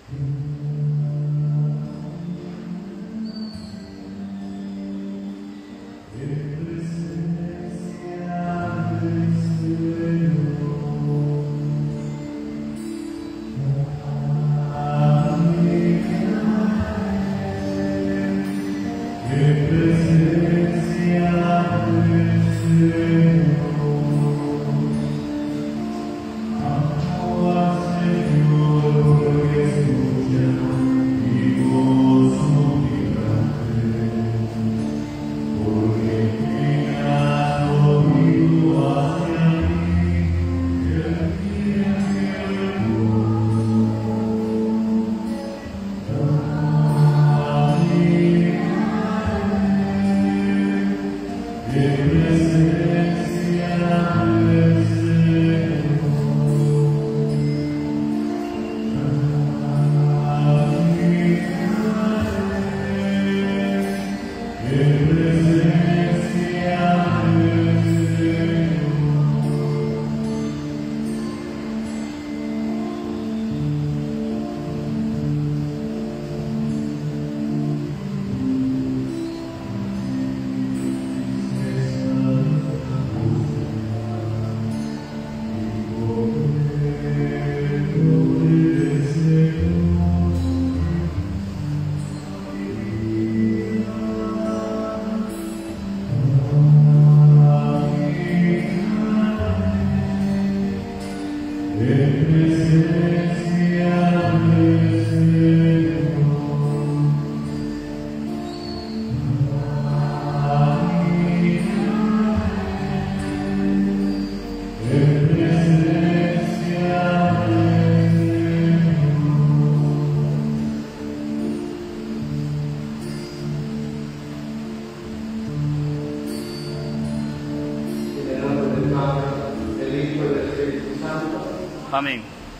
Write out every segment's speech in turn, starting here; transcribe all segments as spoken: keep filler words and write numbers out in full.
Amén.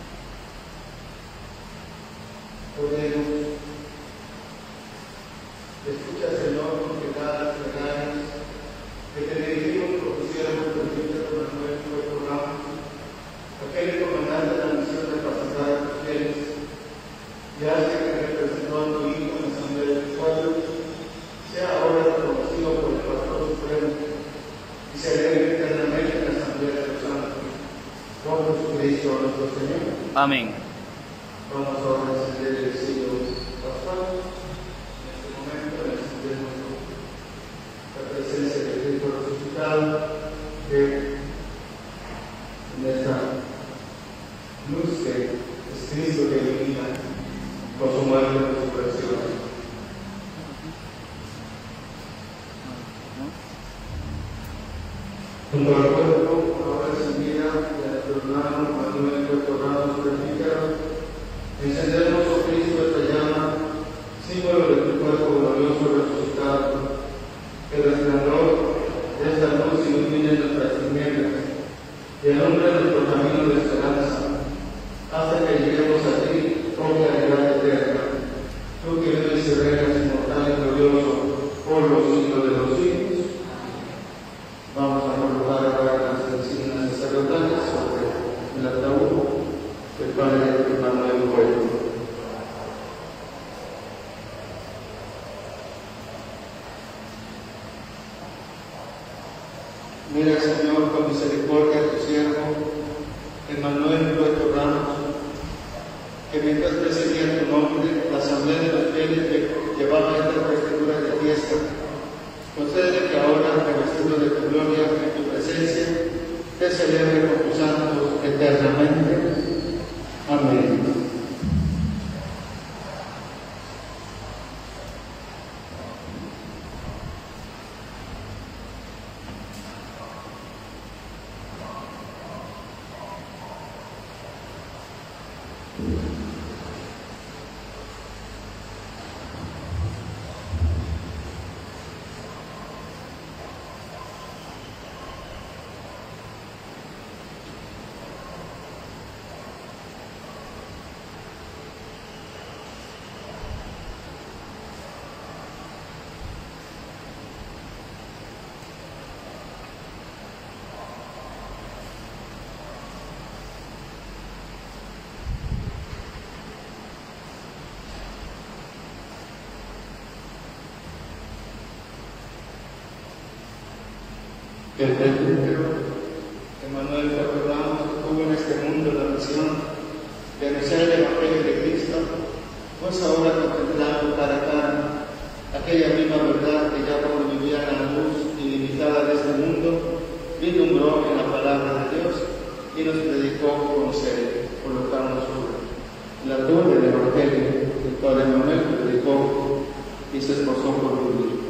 Oremos. Escucha, Señor, con piedad y plegarias, que te dirigimos por tu siervo, Benito Manuel Puerto Ramos, aquel comandante de la misión de capacidad de los fieles, y hace que representó a tu Hijo en la asamblea de los pueblos, sea ahora reconocido por el Pastor Supremo y se alegre eternamente en la asamblea de los santos. Por Jesucristo nuestro Señor. Amén. Vamos ahora a encender el siglo pascual. En este momento encendemos la presencia de Cristo resucitado, que en esta luz que es Cristo que ilumina con su muerte y resurrección. Junto al cuerpo, ahora encendida de nuestro hermano Manuel Puerto Ramos presbítero, encendemos, oh Cristo, esta llama, símbolo de tu cuerpo glorioso resucitado, que el resplandor de esta luz ilumine nuestras tinieblas y alumbre nuestro camino de esperanza, hasta que lleguemos a ti, oh claridad eterna, tú que vives y reinas inmortal y glorioso por los siglos de los siglos. Vamos a colocar ahora las insignias sacerdotales sobre el ataúd del Padre Manuel Puerto. Mira, Señor, con misericordia a tu siervo, Emmanuel Puerto Ramos, que mientras presidía tu nombre, la asamblea de los fieles que llevaba esta vestidura de fiesta, concede que ahora, revestido de tu gloria en tu presencia, te celebre con tus santos eternamente. Amén. que el Emanuel, te recordamos que tuvo en este mundo la misión de anunciar el Evangelio de Cristo, pues ahora contemplando cara a cara aquella misma verdad que ya cuando vivía en la luz ilimitada de este mundo, vislumbró en la palabra de Dios y nos predicó con serio, por lo tanto nosotros. La luz del Evangelio, el cual Emanuel predicó y se esforzó por vivir.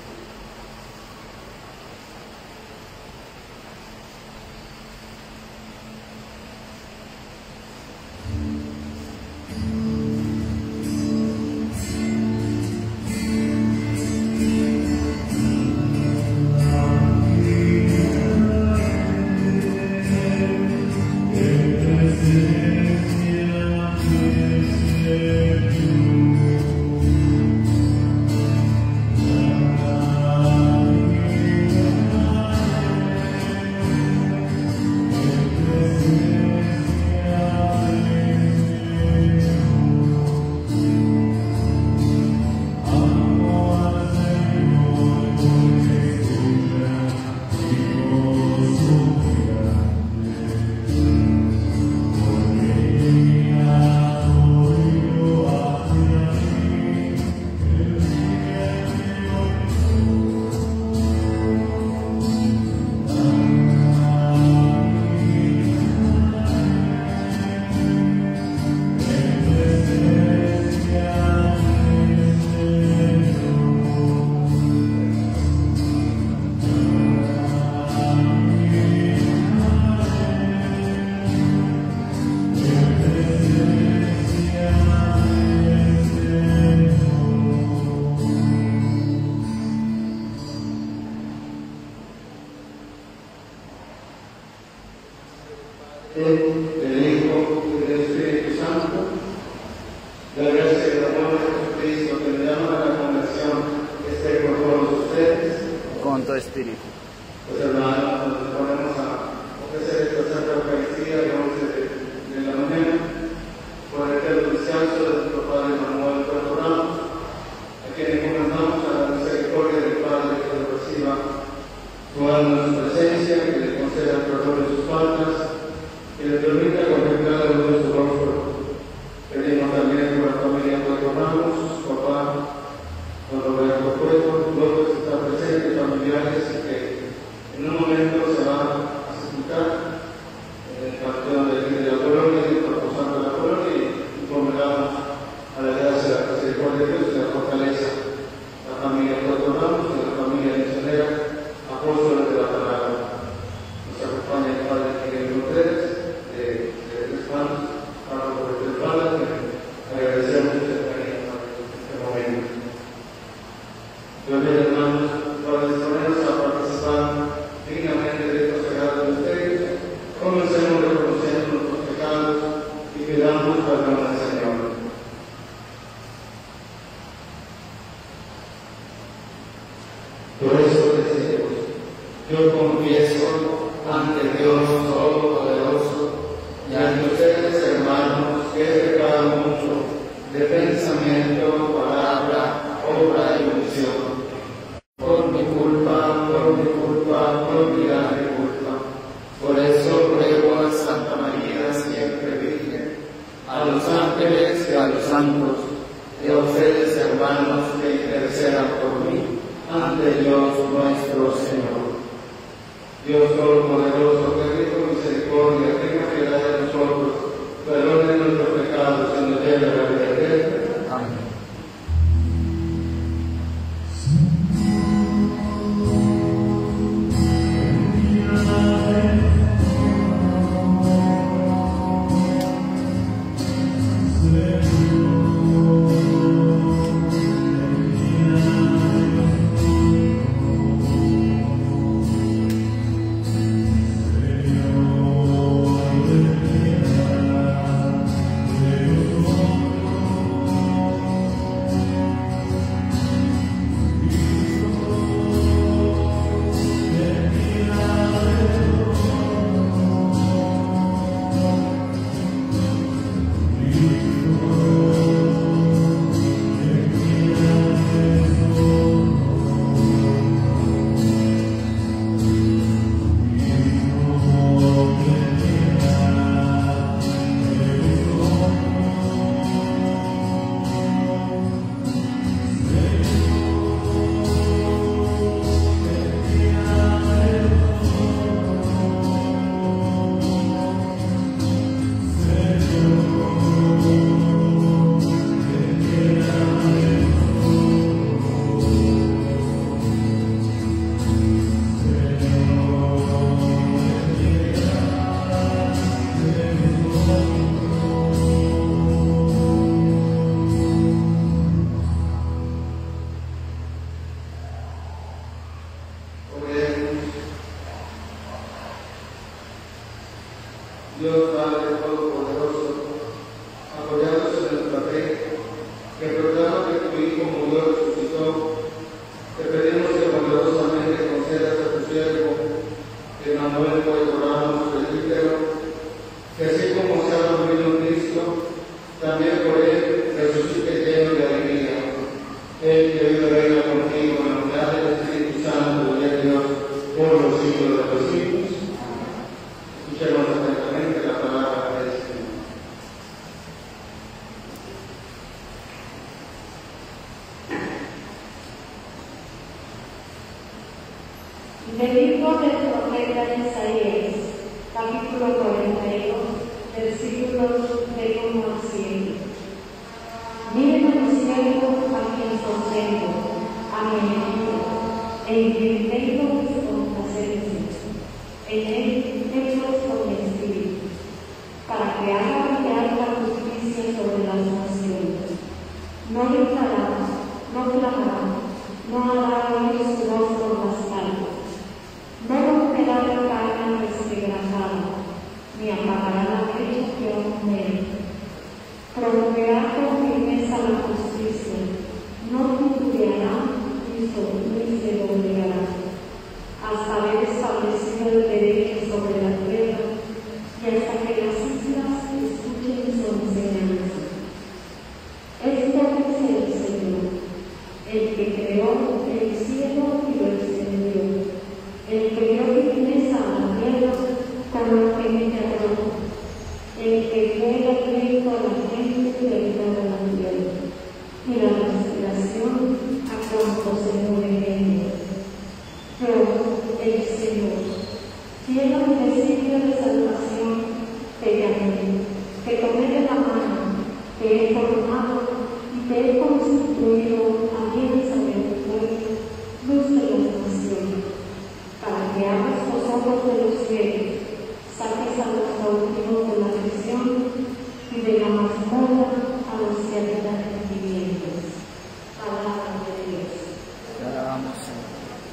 del Hijo y del Espíritu Santo. La gracia y el amor de Jesucristo que me llama a la conversión esté con todos ustedes. Con tu espíritu. Pues hermanos, nos disponemos a ofrecer esta Santa Eucaristía de once de la mañana por el eterno descanso de nuestro Padre Manuel Cuatro Ramos, a quien encomendamos a la misericordia del Padre que lo reciba su alma en su presencia, que le conceda el perdón de sus faltas, que le permita contemplar la luz de su rostro. Pedimos también por la familia Cuatro Ramos, su papá, don Roberto Cueto, todos los que están presentes, familiares, y que en un momento se va a sepultar en el panteón de la colonia, y proposando la colonia, y encomendamos a la gracia de la misericordia de Dios y la fortaleza la familia Cuatro Ramos y la familia misionera, apóstoles de la palabra. Nos acompaña el Padre Miguel Montes, de Tres Manos, para por el Padre, que agradecemos este momento. Dios mío, hermanos, para disponernos a participar dignamente de estos sagrados misterios, comencemos reconociendo nuestros pecados y pidamos perdón al Señor. Por eso decimos, yo confieso ante Dios Todopoderoso y ante ustedes, hermanos, que he pecado mucho de pensamiento, palabra, obra y omisión. Por mi culpa, por mi culpa, por mi grande culpa. Por eso ruego a Santa María, siempre Virgen, a los ángeles y a los santos, y a ustedes, hermanos, que intercedan por mí ante Dios nuestro Señor. Dios Todopoderoso, que rico en misericordia, tenga piedad de nosotros, perdone nuestros pecados y nos lleve a la vida eterna. Amén. Señor. también por él resucite lleno de alegría. Él que vive y reina contigo en la unidad del Espíritu Santo y de Dios por los siglos de los siglos. Escuchemos atentamente la palabra del Señor. Del libro del profeta Isaías, capítulo cuarenta y dos, versículos del uno al siete. Miren a mi siervo a quien sostengo, a mi elegido, en quien tengo mis complacencias. En él tengo con mi espíritu, para que haga brillar la justicia sobre las naciones. No gritará, no clamará, no hará oír su voz por las calles. No romperá la carne resquebrajada, ni apagará la brecha que aún muere. Promoverá con firmeza la justicia, no titubeará ni se doblegará, hasta haber establecido el derecho sobre la tierra y hasta que las islas escuchen su enseñanza. Esto dice el Señor, el que creó el cielo y lo extendió, el que dio firmeza a la tierra con lo que me agradó, el que dio el aliento a la gente de toda la tierra, y la respiración a cuantos se mueven. Yo, el Señor, cielo invisible de salvación, te llamé, te tomé de la mano, te he formado y te he constituido alianza de tu pueblo, luz de las naciones, para que abras los ojos de los ciegos, saques a los cautivos de la prisión y de la mazmorra a los que habitan en tinieblas. Palabra de Dios. Te alabamos, Señor.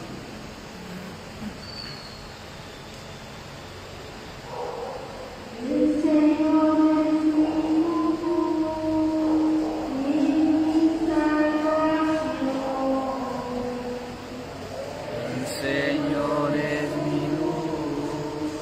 El Señor es mi mi salvación. El Señor es mi luz.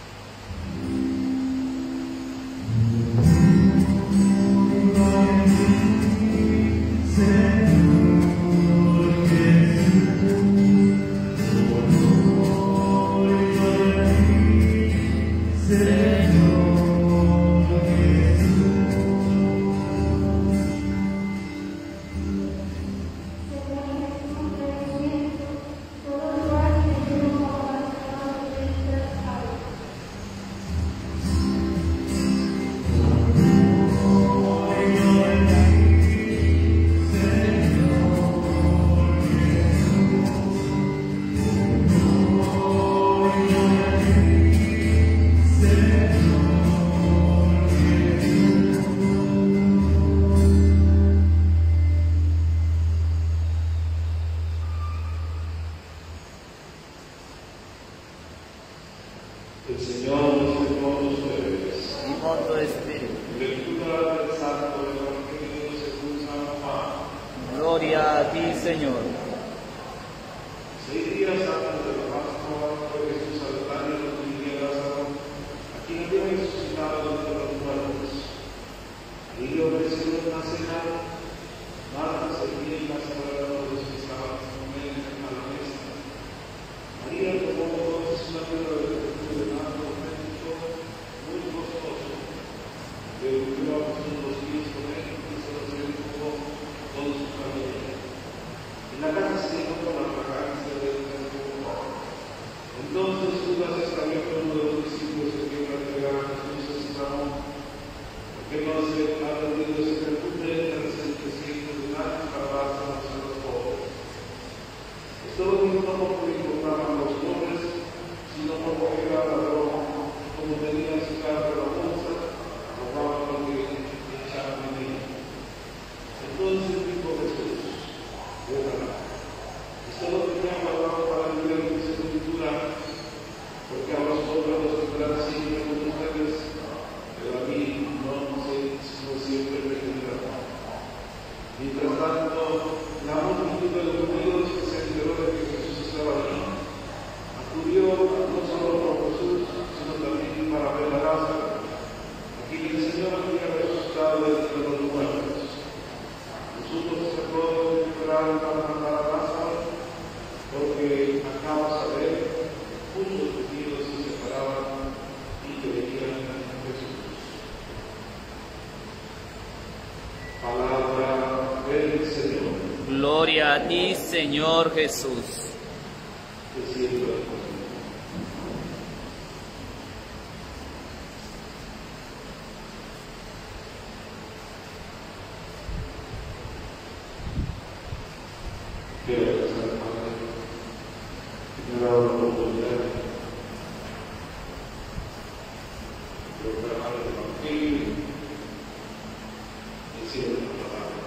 Thank you. Gloria a ti, Señor. Seis días antes de la Pascua fue Jesús al Betania de la familia de Lázaro, a quien había resucitado de los muertos. Ahí le ofrecieron una cena. Marta servía y Lázaro era uno de los que estaban con él a la mesa. María tomó entonces una piedra de perfume de nardo auténtico, muy costoso, le ungió a Jesús los pies con él y se los dedicó todo su cabello. En la casa se dijo con la fragancia del perfume. Entonces Judas Iscariote, uno de los discípulos que iba a entregar a Jesús, exclamó: ¿por qué no se ha vendido ese perfume de trescientos denarios para dárselo a los pobres? Esto lo dijo no porque importaban los pobres, sino porque era ladrón, como tenía su cara de la bolsa, robaba lo que echaban en ella. Entonces dijo Jesús: déjala. Esto lo tenía guardado para el día de su sepultura, porque a los pobres los tendrán siempre con ustedes, pero a mí no sé, no siempre me tendrán. Mientras tanto, la multitud de los judíos que se enteró de que Jesús estaba allí, acudió no solo por Jesús, sino también para ver a Lázaro, a quien el Señor había resucitado de entre los muertos. Los sumos sacerdotes esperaron para matar a Lázaro, porque acaba de saber, muchos judíos se separaban y creían en Jesús. Palabra del Señor. Gloria a ti, Señor Jesús. Te siento. Quiero rezar, Padre, que me ha dado la oportunidad de proclamar el Evangelio y decir la palabra.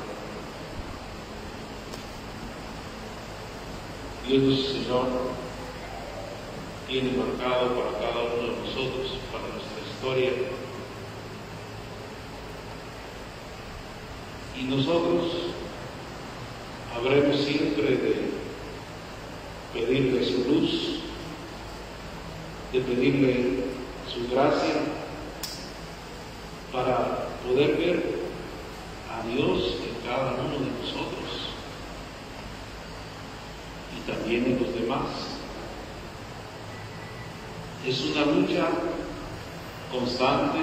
Dios, Señor, tiene marcado para cada uno de nosotros, para nuestra historia, y nosotros habremos siempre de pedirle su luz, de pedirle su gracia, para poder ver a Dios en cada uno de nosotros y también en los demás. Es una lucha constante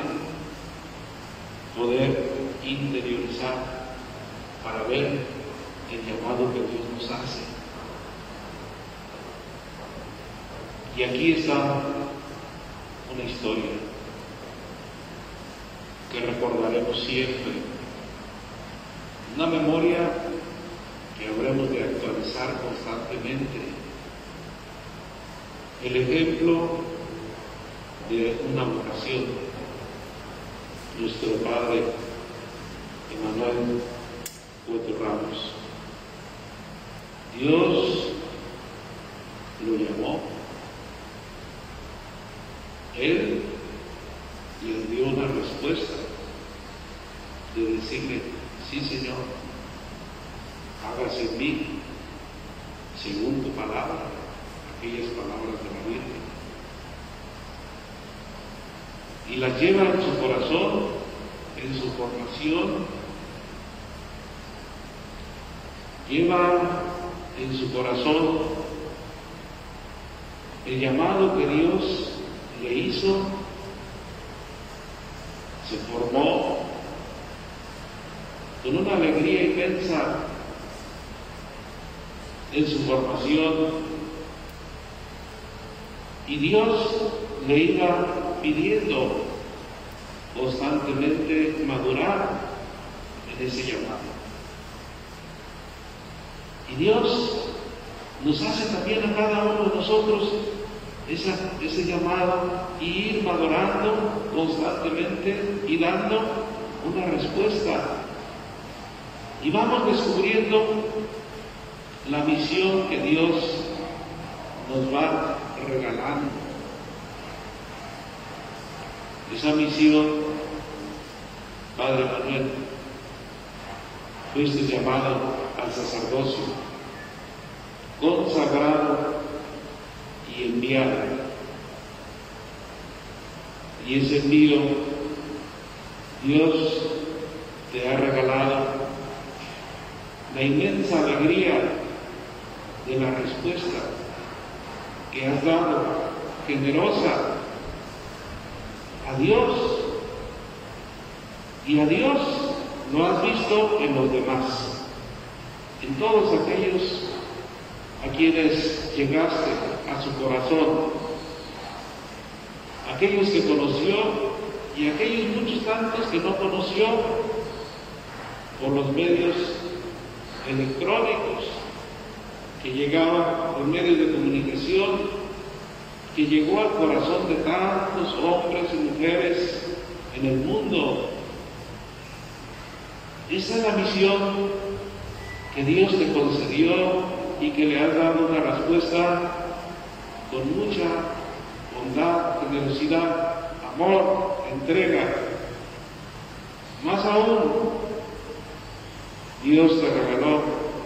poder interiorizar para ver el llamado que Dios nos hace. Y aquí está una historia que recordaremos siempre, una memoria que habremos de actualizar constantemente, el ejemplo de una vocación. Nuestro padre Emanuel Cueto Ramos, Dios lo llamó, Él le dio una respuesta de decirle: sí, Señor, hágase en mí según tu palabra, aquellas palabras de la Virgen, y las lleva en su corazón, en su formación, lleva en su corazón el llamado que Dios le hizo, se formó con una alegría inmensa en su formación, y Dios le iba pidiendo constantemente madurar en ese llamado. Y Dios nos hace también a cada uno de nosotros esa, ese llamado, y ir madurando constantemente y dando una respuesta. Y vamos descubriendo la misión que Dios nos va regalando. Esa misión, Padre Manuel, fuiste llamado al sacerdocio, consagrado y enviado. Y ese envío Dios te ha regalado la inmensa alegría de la respuesta que has dado, generosa, a Dios. Y a Dios lo has visto en los demás, en todos aquellos a quienes llegaste a su corazón, aquellos que conoció y aquellos muchos tantos que no conoció por los medios electrónicos, que llegaban por medios de comunicación, que llegó al corazón de tantos hombres y mujeres en el mundo. Esa es la misión que Dios te concedió y que le has dado una respuesta con mucha bondad, generosidad, amor, entrega. Más aún, Dios te regaló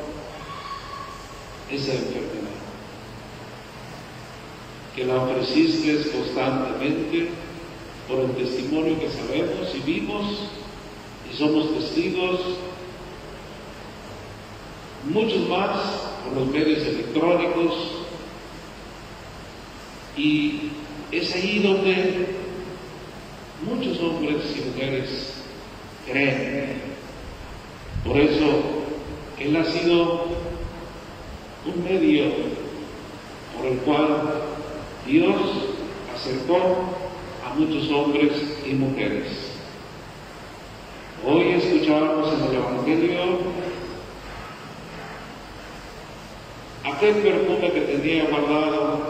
esa enfermedad, que la ofreciste constantemente por el testimonio que sabemos y vimos y somos testigos, muchos más por los medios electrónicos, y es ahí donde muchos hombres y mujeres creen. Por eso Él ha sido un medio por el cual Dios acercó a muchos hombres y mujeres. Hoy escuchábamos en el Evangelio aquel perfume que tenía guardado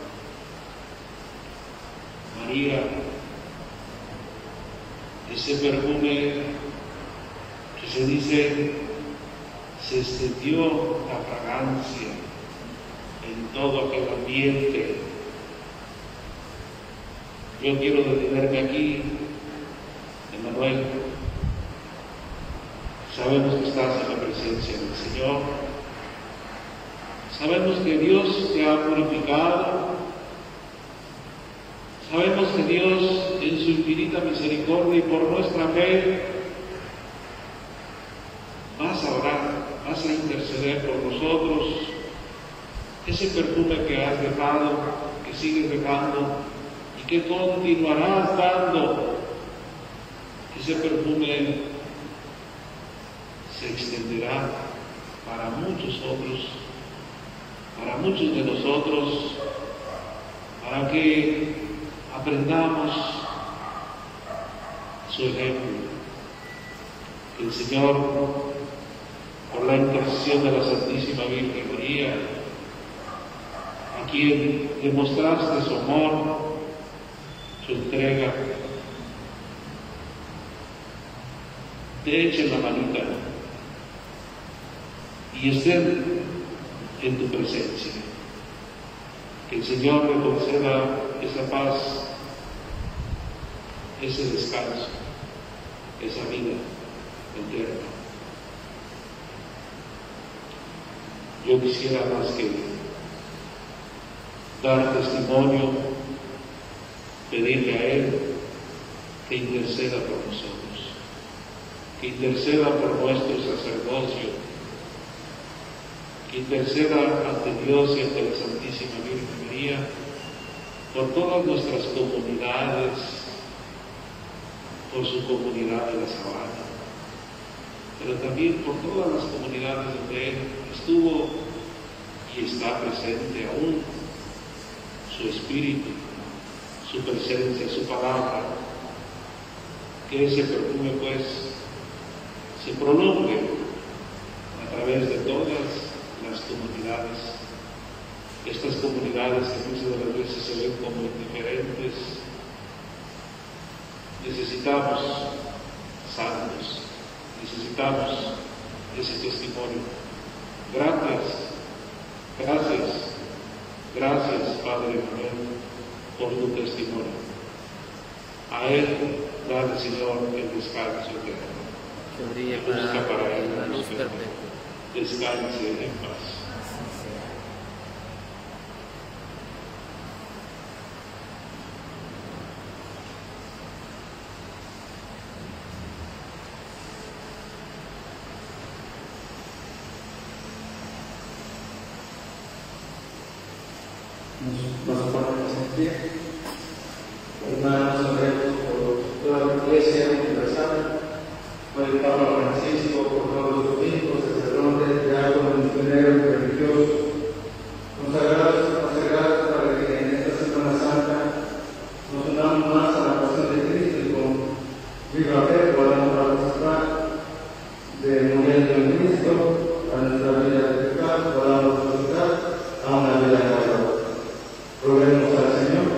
María, ese perfume que se dice se extendió la fragancia en todo aquel ambiente. Yo quiero detenerme aquí, Emanuel. Sabemos que estás en la presencia del Señor. Sabemos que Dios te ha purificado. Sabemos que Dios, en su infinita misericordia y por nuestra fe, vas a orar, vas a interceder por nosotros. Ese perfume que has dejado, que sigues dejando y que continuarás dando, ese perfume se extenderá para muchos otros, para muchos de nosotros, para que aprendamos su ejemplo. Que el Señor, por la intercesión de la Santísima Virgen María, a quien demostraste su amor, su entrega, te eche la manita y estén en tu presencia. Que el Señor le conceda esa paz, ese descanso, esa vida eterna. Yo quisiera más que dar testimonio, pedirle a Él que interceda por nosotros, que interceda por nuestro sacerdocio, que interceda ante Dios y ante la Santísima Virgen María por todas nuestras comunidades, por su comunidad de la Sabana, pero también por todas las comunidades donde Él estuvo y está presente aún, su espíritu, su presencia, su palabra. Que ese perfume pues se prolongue a través de todas las comunidades, estas comunidades que muchas de las veces se ven como indiferentes. Necesitamos santos, necesitamos ese testimonio. Gracias, gracias, gracias, Padre Manuel, por tu testimonio. A Él, dale, Señor, el descanso eterno. Que brille Busca para para Él la luz perpetua. perpetua. descanse en paz. Nos ponemos en pie. Hermanos, oremos por toda la Iglesia universal, por el Papa Francisco, por todos los obispos, sacerdotes, diáconos, misioneros, religiosos, consagrados y consagradas para que en esta Semana Santa nos unamos más a la pasión de Cristo y con viva fe podamos participar de muriendo en Cristo a nuestra vida de pecado, podamos resucitar a una vida nueva. Roguemos al Señor,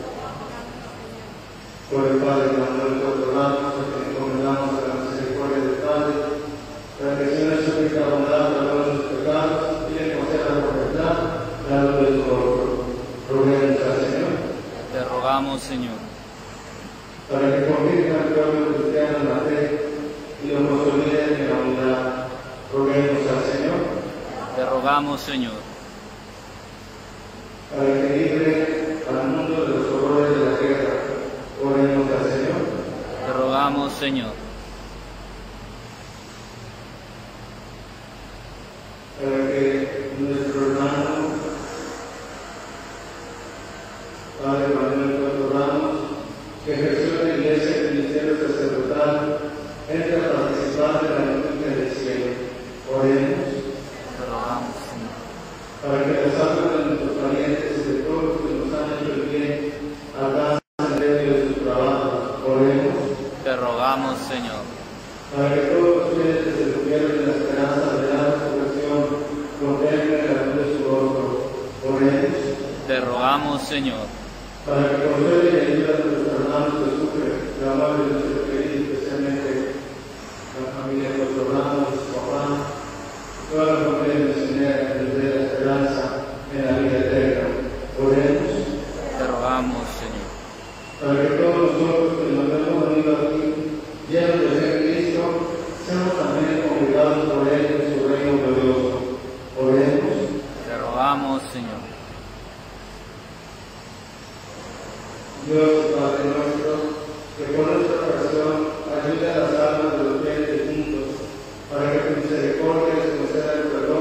por el Padre Manuel Cortolano, a quien encomendamos a la misericordia del Padre, para que sea su rica bondad para todos los pecados y le conceda por verdad la luz de su rostro. Roguemos al Señor. Te rogamos, Señor. Para que convirta al pueblo cristiano en la fe y lo consolide en la unidad. Roguemos al Señor. Te rogamos, Señor. Para que libre al mundo de los horrores de la guerra. Oremos al Señor. Te rogamos, Señor. Para que nuestro hermano Padre Manuel Cuatro Ramos, que ejerció en la Iglesia el ministerio sacerdotal, entre a participar de la liturgia del cielo. Oremos. Te rogamos, Señor. Para que las almas de nuestros parientes y de todos los que nos han hecho el bien alcancen en medio de su trabajo. Oremos. Te rogamos, Señor. Para que todos los fieles que se tuvieron en la esperanza de la resurrección contemplen la luz de su rostro. Oremos. Te rogamos, Señor. Para que consuele y ayude a nuestros hermanos que sufren, la madre de nuestro querido, especialmente la familia de nuestros hermanos, su papá, toda la familia misionera que nos dé la esperanza en la vida eterna. Oremos. Te rogamos, Señor. Para que todos nosotros que nos hemos unido aquí, llenos de fe en Cristo, seamos también congregados por Él en su reino glorioso. Oremos. Te rogamos, Señor. Dios Padre nuestro, que por nuestra oración ayude a las almas de los fieles juntos, para que tu misericordia les conceda el perdón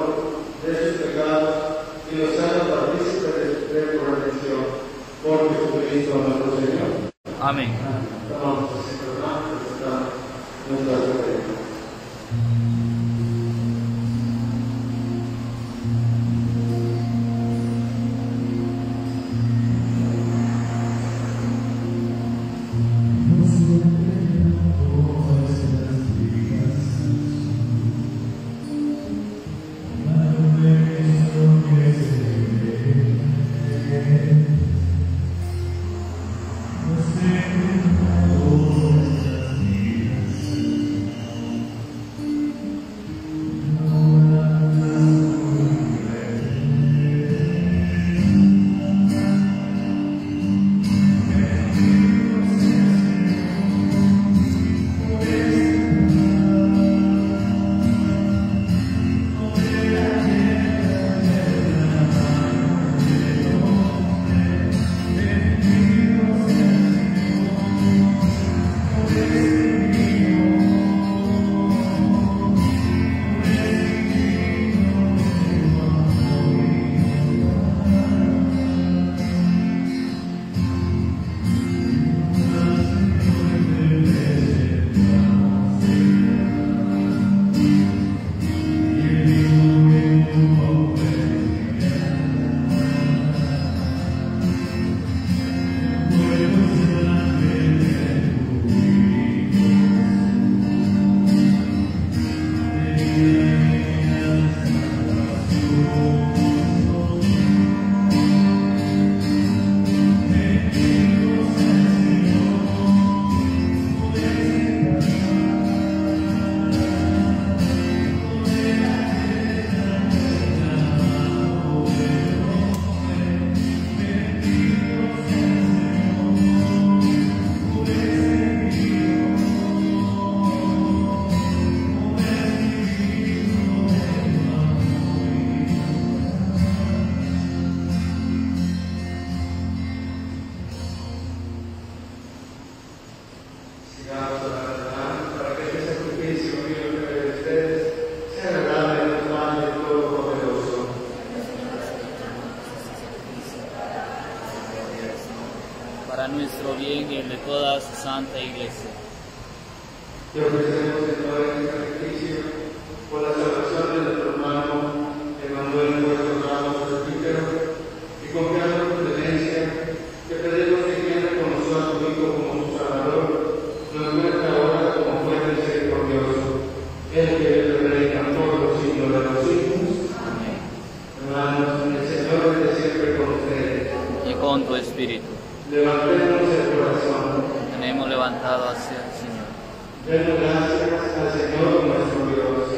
bien y el de toda su santa Iglesia. Te ofrecemos, Señor, este sacrificio por la salvación de nuestro hermano Emanuel Puerto Ramos Presbítero, y confiando en tu clemencia, te pedimos que quien reconoció a tu Hijo como su Salvador, nos muestre ahora como fuerte misericordioso, el que le reina todos los siglos de los siglos. Amén. Hermanos, el Señor esté siempre con ustedes. Y con tu espíritu. Levantemos el corazón. Tenemos levantado hacia el Señor. Demos gracias al Señor nuestro Dios.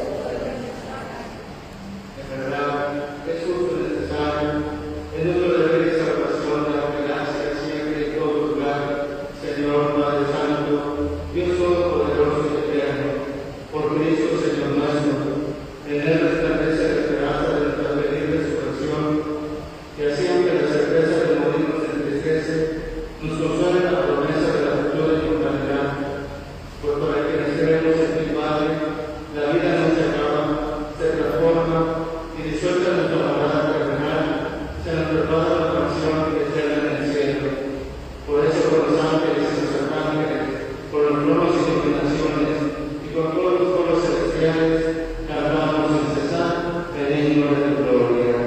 En verdad, es justo y necesario, en nuestro deber y salvación, darte gracias siempre en todo lugar, Señor Padre Santo, Dios Todopoderoso y Eterno, por Cristo Señor nuestro, en Él resplandece la esperanza de nuestra venida y resurrección, y así aunque la certeza de morir nos entristece, nos consuela la promesa de la futura inmortalidad. Pues para quienes creemos en tu Padre, la vida no se acaba, se transforma y disuelta nuestra morada terrenal, se nos prepara la mansión eterna en el cielo. Por eso con los ángeles y los arcángeles, con los tronos y dominaciones y con todos los coros celestiales, cantamos sin cesar, benigno de tu gloria.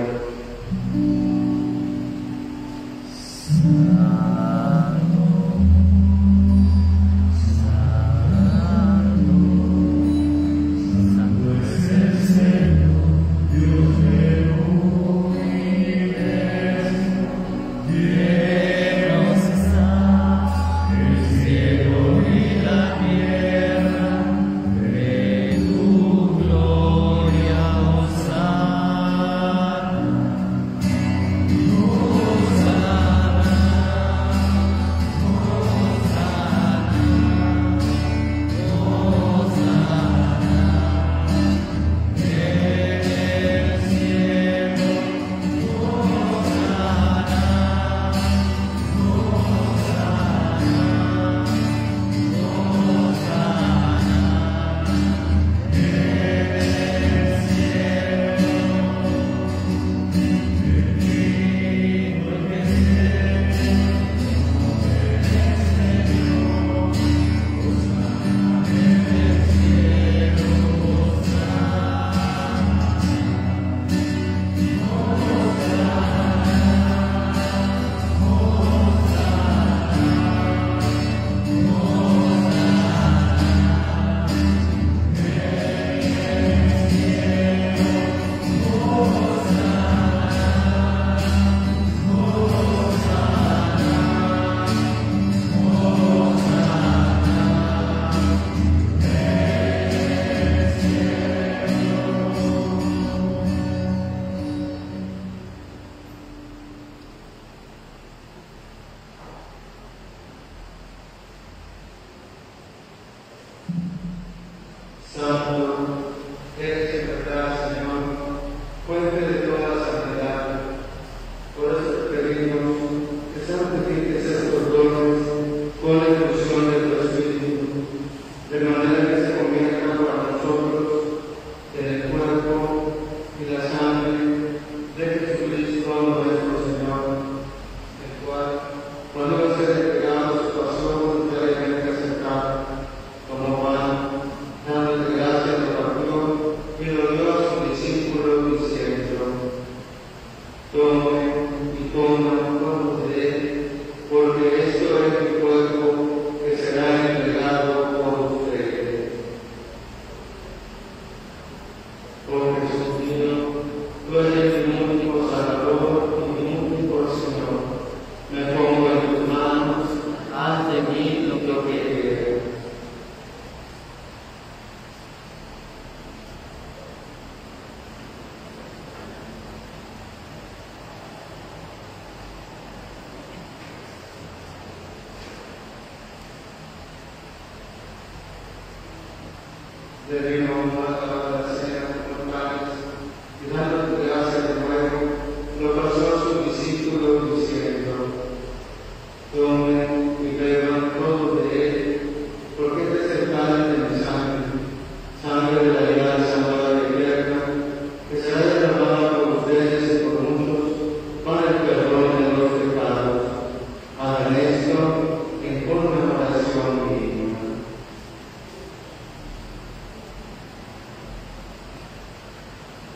Santo, eres en verdad, Señor, fuente de toda santidad. Por eso te pedimos que santifiques estos dones con la infusión de tu Espíritu, de manera que se conviertan para nosotros en el cuerpo y la sangre de Jesucristo nuestro Señor, el cual, cuando va a ser entregado su pasión voluntariamente aceptada, como pan, dándote gracias, lo partió y lo dio a sus discípulos diciendo: tome y coma todos de él, porque esto es mi cuerpo que será entregado por ustedes. Oh Jesús mío, tú eres mi único Salvador y mi único Señor. Me pongo en tus manos, haz de mí lo que quieras. De vino más a la cena con panes, y dándote gracias de nuevo, lo pasó a sus discípulos diciendo: tomen y beban todos de él, porque este es el pan de mi sangre, sangre de la alianza nueva y eterna, que será derramada por ustedes y por muchos para el perdón de los pecados. Hagan esto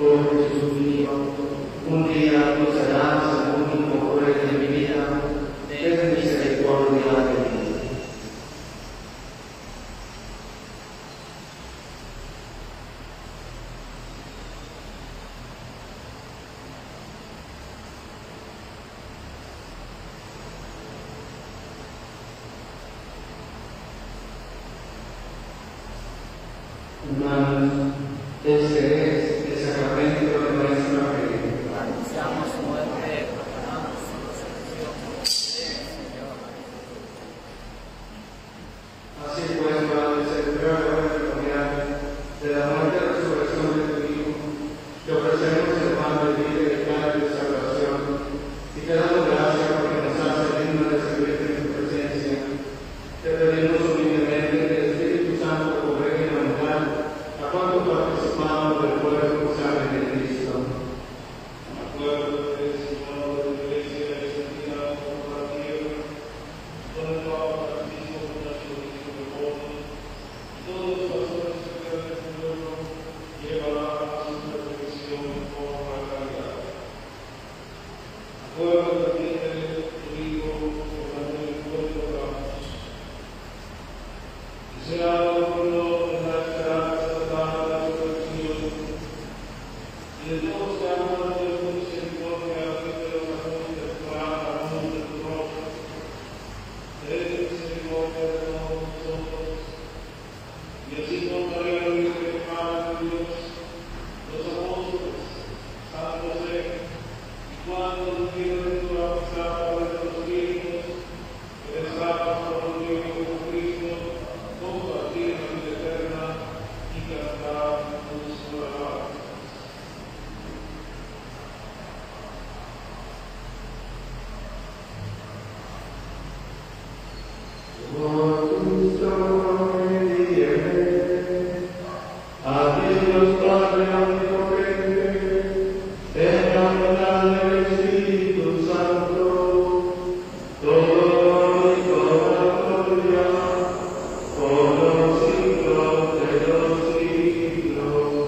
Oh Jesús mío, un día tú serás el único juez de mi vida, ten misericordia de mí. Hermanos, este es el sacramento de nuestra fe. Anunciamos su muerte, proclamamos su resurrección. Señor. Así pues, Padre, celebrar ahora el memorial de la muerte y resurrección de tu Hijo, te ofrecemos el pan de vida y el pan de salvación, y te damos gracias porque nos hace dignos de servirte en tu presencia. Te pedimos humildemente que el Espíritu Santo congregue en la unidad a cuanto participamos del cuerpo y sangre de Cristo. Acuérdate, Señor, de la Iglesia extendida por la tierra, donde no ha partido con la Hijo de Mono, y todos los pastores que quedan en el pueblo, llevará a su perfección con la caridad. Acuérdate también de tu Hijo, por la del pueblo de Ramos, y sea uno en la esperanza de la resurrección, y de todos que aman de tu misericordia, que te lo hacemos declarar a la luz de tu rostro. Ten misericordia de todos nosotros, y así contaremos que el Padre de Dios, los apóstoles, San José, y cuando tuvieron de tu amistad de los vivos, que desatan por los vivos con Cristo, compartir la vida eterna y cantar tus alabanzas. Por tu soberanía, a ti Dios Padre omnipotente, en la unidad del Espíritu Santo, todo y toda gloria, por los siglos de los siglos.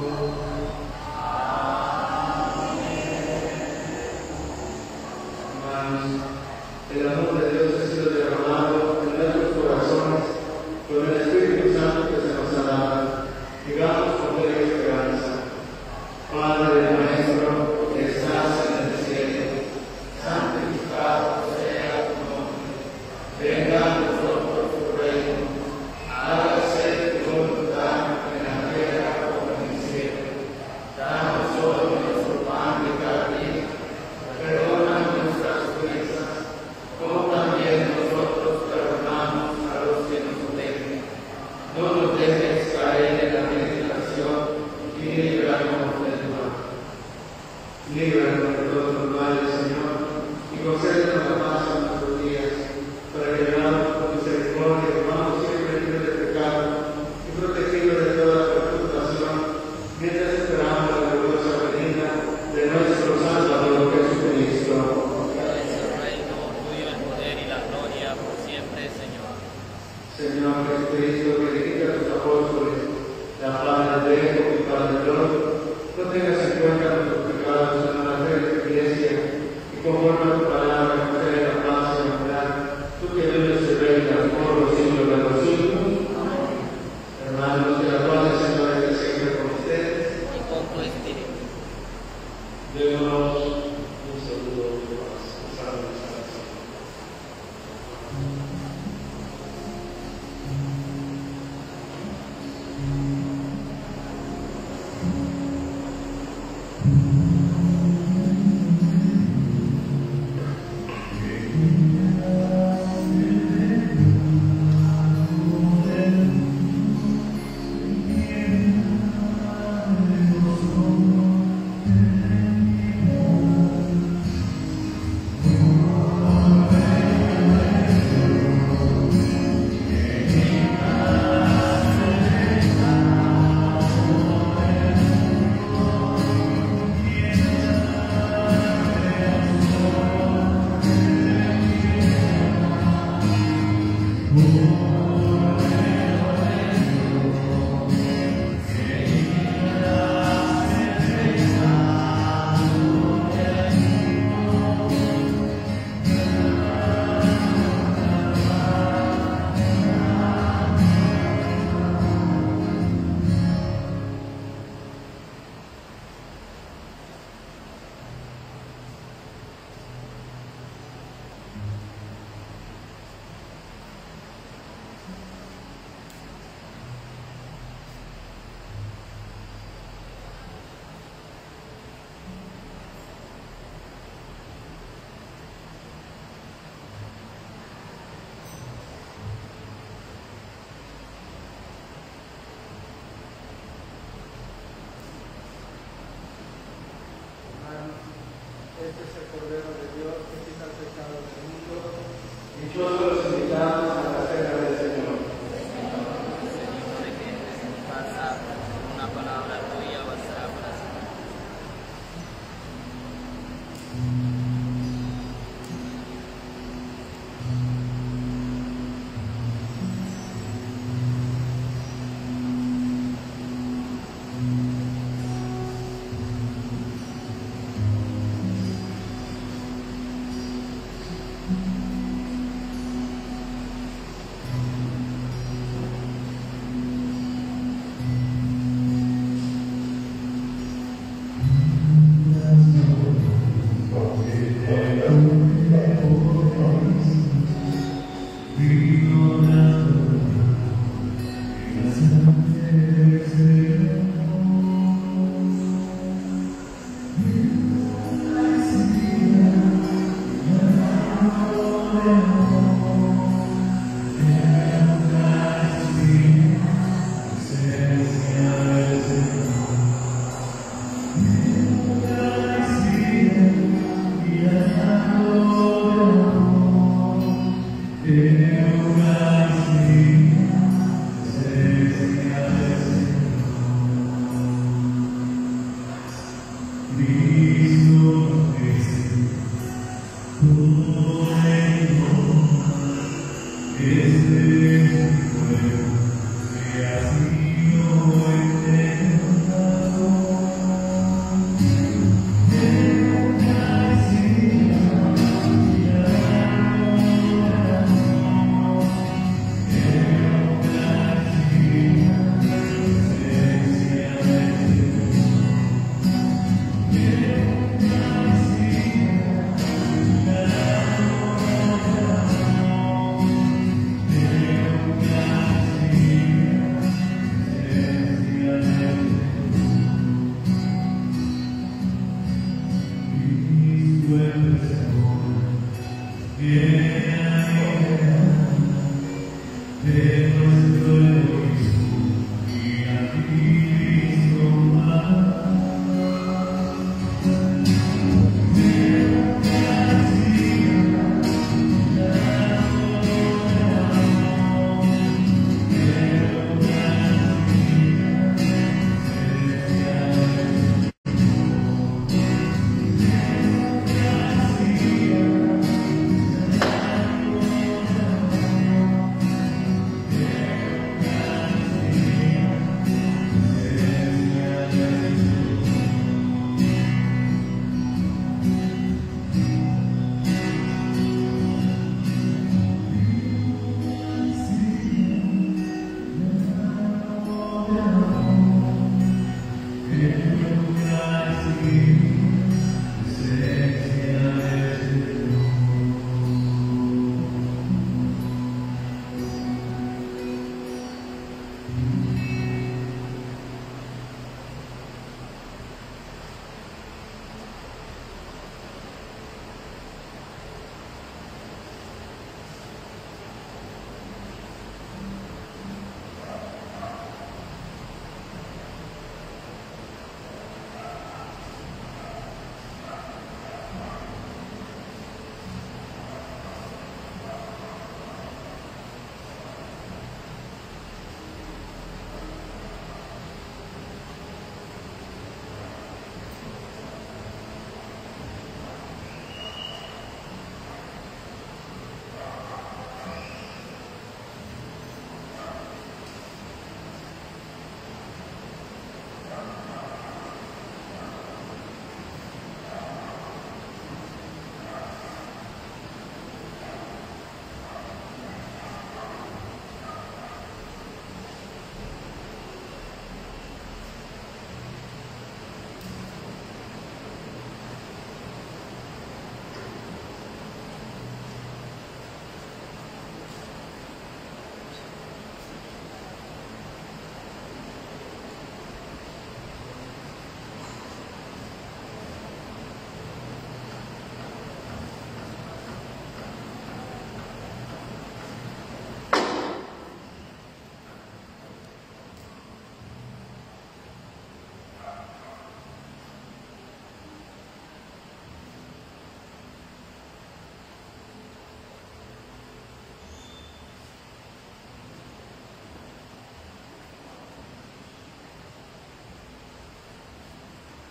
Hermanos, el amor de Dios ha sido derramado en nuestros corazones con el Espíritu Santo que se nos ha dado. Digamos con toda esperanza: Padre nuestro que estás en el cielo, santificado sea tu nombre. Venga a nosotros tu reino. Hágase tu voluntad en la tierra como en el cielo. Danos hoy nuestro pan de cada día. Perdona nuestras ofensas, como también nosotros perdonamos a los que nos ofenden. No nos dejes caer en la tentación y líbranos del mal. Líbranos de todos los males, Señor, y concédenos la paz en nuestros días, para que veamos con misericordia que vamos siempre libres de pecado y protegidos de toda perturbación, mientras esperamos la gloriosa venida de nuestro Salvador Jesucristo. Tuyo el poder y la gloria por siempre, Señor. Señor Jesucristo, que dijiste a tus apóstoles: la paz de Dios y paz de Dios, no tengas en cuenta nuestros pecados en la fe de tu Iglesia, y conforme a tu palabra, concede la paz y la unidad, tú que vives y reinas por los siglos de los siglos. Hermanos, que la paz del Señor esté siempre con ustedes. Y con tu espíritu. Démonos un saludo de paz. Salve, salve, salve. Este es el Cordero de Dios que quita el pecado del mundo. Dichosos los invitados a la cena del Señor. Señor, de que entres en mi casa, una palabra tuya bastará para siempre.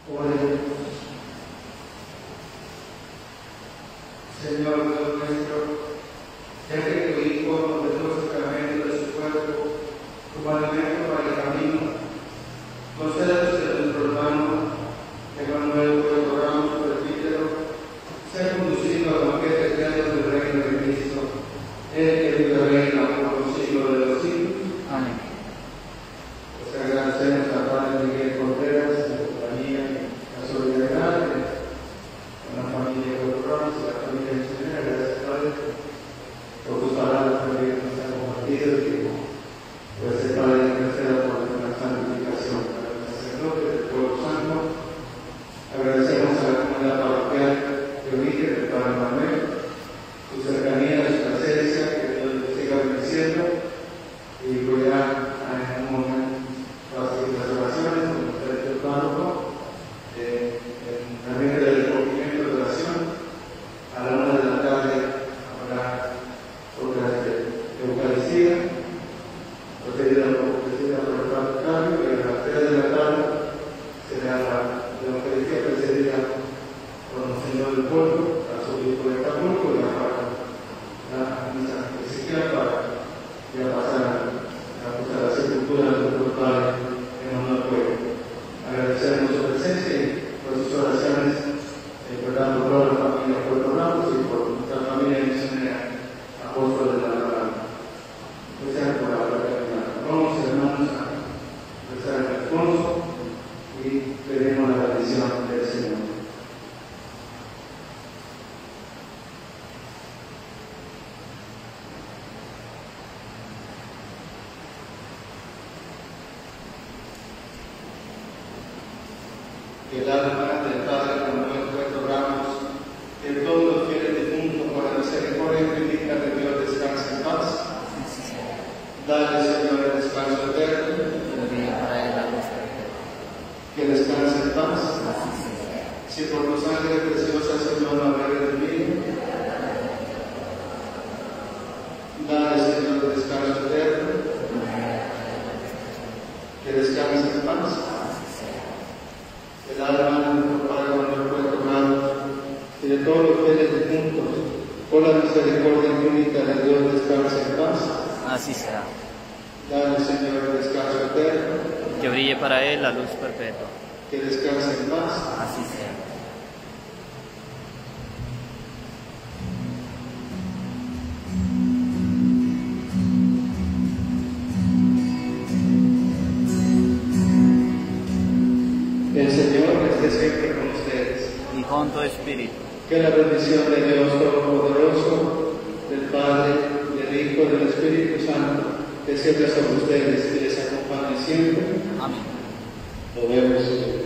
Oremos. Señor Dios nuestro, ya que tu Hijo nos dejó el sacramento de su cuerpo como alimento para el camino, concédenos a nuestro hermano Emanuel Corporamos Presbítero, sea conducido al banquete eterno del reino de Cristo, el que vive y reina por los siglos de los siglos. Amén. Pues agradecemos al Padre Miguel Contreras, a su compañía, a su solidaridad, con la familia Corporamos y la familia en general. Gracias, Padre, por tus palabras también nos han compartido y que pues el Padre interceda por la santificación para el sacerdote del pueblo santo. Agradecemos a la comunidad parroquial de origen del Padre Manuel, su cercanía, su presencia, que Dios les siga bendiciendo y luego en un momento las oraciones con ustedes del párroco, eh, en la mente del recogimiento de oración, a la una de la tarde habrá otra Eucaristía, procedida por el Padre Carlos, y a las tres de la tarde será la Eucaristía precedida por el Señor del Pueblo, arzobispo de Acapulco, y la misa especial para ya pasar a la sepultura de nuestro Padre en honor al pueblo. Agradecemos su presencia y por sus oraciones, recordando por la familia Puerto Ramos y por nuestra familia misionera Apóstol de la Palabra. Pues sean por la palabra. Vamos, hermanos, a rezar el responso y pedimos la bendición del Señor. Que el alma del Padre Manuel Puerto Ramos, que todos los fieles del mundo por la misericordia infinita de Dios descansen en paz. Dale, Señor, el descanso eterno. Que descanse en paz. Si por tu sangre preciosa, Señor, no habrá redimido. Dale, Señor, el descanso eterno. Que descanse en paz. El alma de nuestro Padre Manuel Puerto Ramos y de todos los fieles difuntos, por la misericordia infinita de Dios, descanse en paz. Así será. Dale, Señor, el descanso eterno. Que brille para él la luz perpetua. Que descanse en paz. Así sea. El Señor esté siempre con ustedes. Y con tu espíritu. Que la bendición de Dios Todopoderoso, del Padre, del Hijo y del Espíritu Santo, descienda sobre ustedes y les acompañe siempre. Amén. Lo vemos.